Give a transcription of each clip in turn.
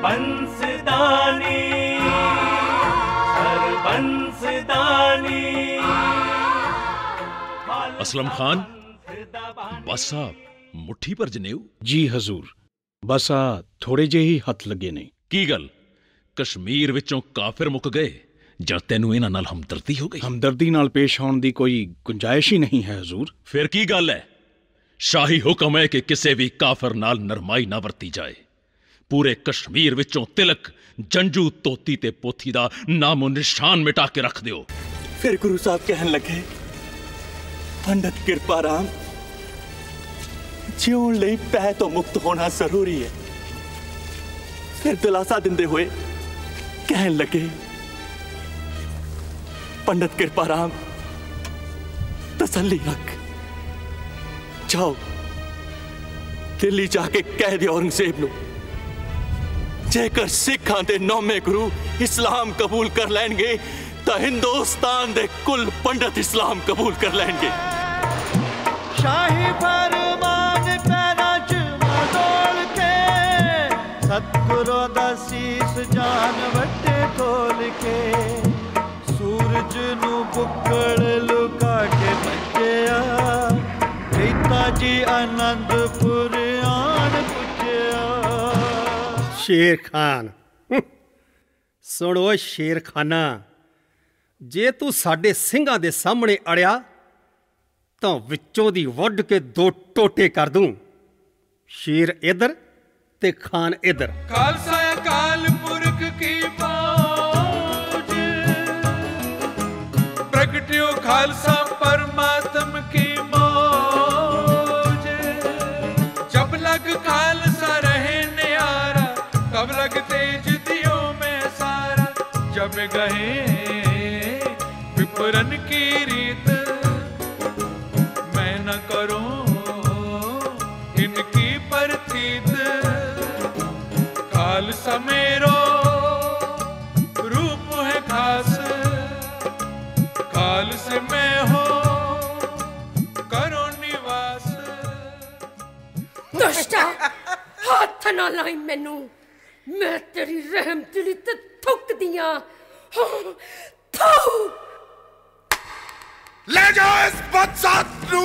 सरबंसदानी सरबंसदानी। असलम खान, बस साहब मुट्ठी पर जनेऊ? जी हजूर, बस थोड़े जे ही हथ लगे ने। की गल कश्मीर विचों काफिर मुक गए जां तैनू इन्हां नाल हमदर्दी हो गई? हमदर्दी नाल पेश होने दी कोई गुंजाइश ही नहीं है हजूर। फिर की गल है? शाही हुक्म है कि किसी भी काफिर नाल नरमाई ना वरती जाए। पूरे कश्मीर विचों तिलक, जंजू, तोती ते पोथी दा नामो निशान मिटा के रख दियो। फिर गुरु साहब कहन लगे, पंडित कृपा राम, जीवन लई पै तो मुक्त होना जरूरी है। फिर दिलासा दिंदे हुए कहन लगे, पंडित कृपा राम तसल्ली रख, जाओ दिल्ली जाके कह दे औरंगजेब नूं, जेकर सिखां दे नौमे गुरु इस्लाम कबूल कर लैणगे तां हिंदुस्तान दे कुल पंडित इस्लाम कबूल कर लैणगे। शाही फरमान पैरां च मदोल के, सतगुरु दा सीस जान वट्टे खोल के, सूरज नू बुक्कड़ लुका के बचया, रीता जी आनंदपुर आन पुजया। शेर खान सुनो शेर खाना, जे तू साडे सिंघां दे सामने अड़िया तां विच्चों दी वड्ड के दो टोटे कर दूं। शेर इधर ते खान इधर। खालसा अकाल पुरख की फौज, प्रगट्यो खालसा परमात्म की मौज। जब लग खालसा रहे न्यारा, तब लग तेज दियो में सारा। जब गए विपरन की रीत, मैं न करूं इनकी परतीत। खालसा मेरो रूप है खास, खालसे में हो करो निवास। दुष्टा हाथ ना लाई मैनू, मैं तेरी रहम दिली ते थुक दिया। ले जाओ इस बदसात नू,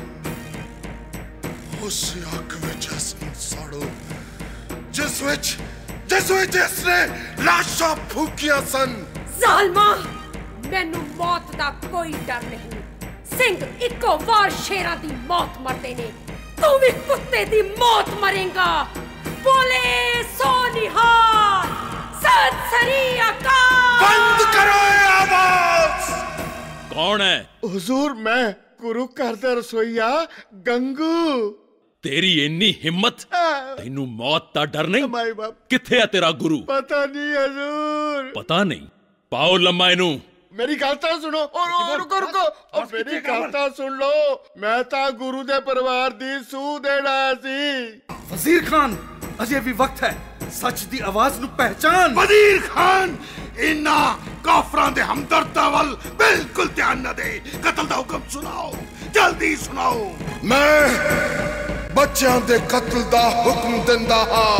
उस आग विच हसन साड़ो जिस विच इसने लाशा फूकिया सन। जालमा, मैनू मौत दा कोई डर नहीं। सिंह इको वार शेरां दी मौत मरदे ने, तू भी कुत्ते दी मौत मरेगा। बोले सो निहाल, सत श्री अकाल। बंद करो ये आवाज। कौन है? हुजूर मैं गुरु घर दा रसोईया गंगू। तेरी इन्नी हिम्मत, तेनू मौत दा डर नहीं? किथे है तेरा गुरु? पता नहीं हजूर। पता नहीं? पाओ लम्मा इनू। मेरी गल तो सुनो। रुको रुको, और मेरी गल तो सुन लो। मैं ता गुरु दे परिवार दी सूह देना सी। वजीर खान, अजे भी वक्त है, सच दी आवाज नू पहचान। वजीर खान, इन्ना काफरां दे हमदर्दा वल बिल्कुल ध्यान न दे। कत्ल दा हुक्म सुनाओ, जल्दी सुनाओ। मैं बच्चों दे कत्ल दा हुक्म दिंदा हां।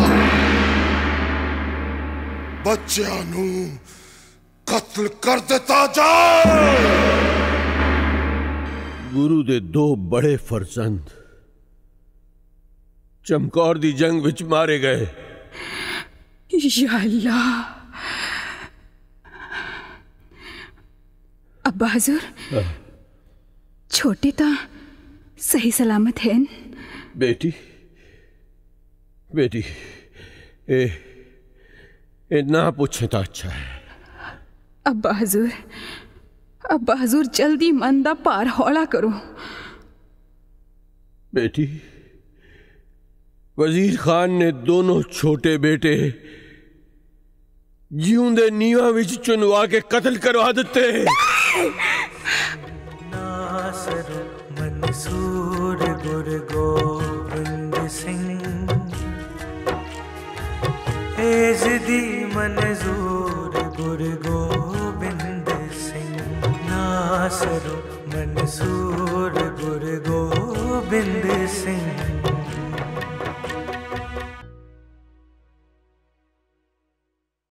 बच्चों नू कत्ल कर दिता जाए। गुरु दे दो बड़े फर्जंद चमकौर दी जंग विच मारे गए। या अल्लाह। अब्बा हजूर, छोटे ता सही सलामत हैं? बेटी बेटी ए ना पूछे तो अच्छा है। अब्बा हजूर जल्दी मन दा पार हौला करो। बेटी, वजीर खान ने दोनों छोटे बेटे जीउंदे नीवा विच चुनवा के कत्ल करवा दिते। नासर मंसूर गुरु गोबिंद सिंह, एज़दी मंजूर गुरु गोबिंद सिंह। नासर मंसूर गुरु गोबिंद सिंह।